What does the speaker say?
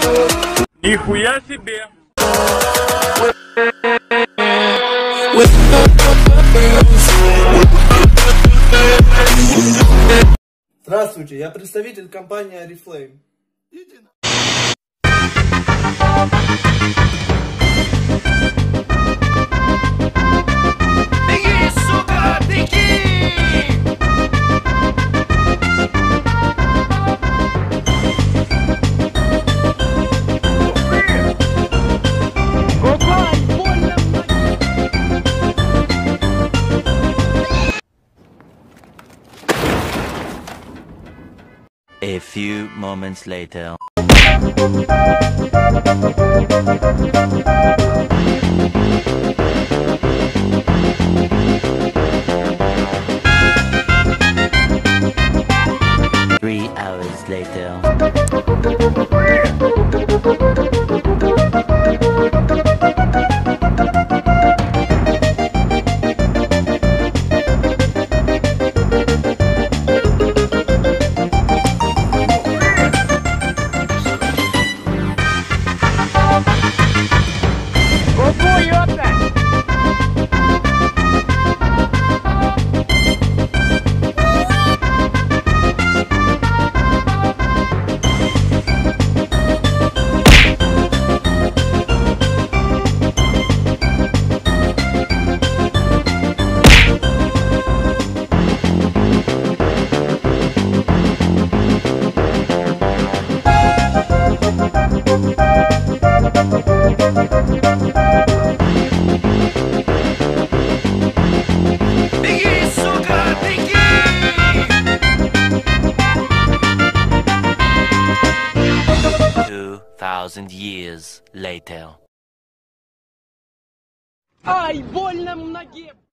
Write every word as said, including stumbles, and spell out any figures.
Нихуя себе! Здравствуйте, я представитель компании Oriflame. Беги, сука, беги! A few moments later. Three hours later. Беги, сука, беги! Two thousand years later. Ай, больно в ноге!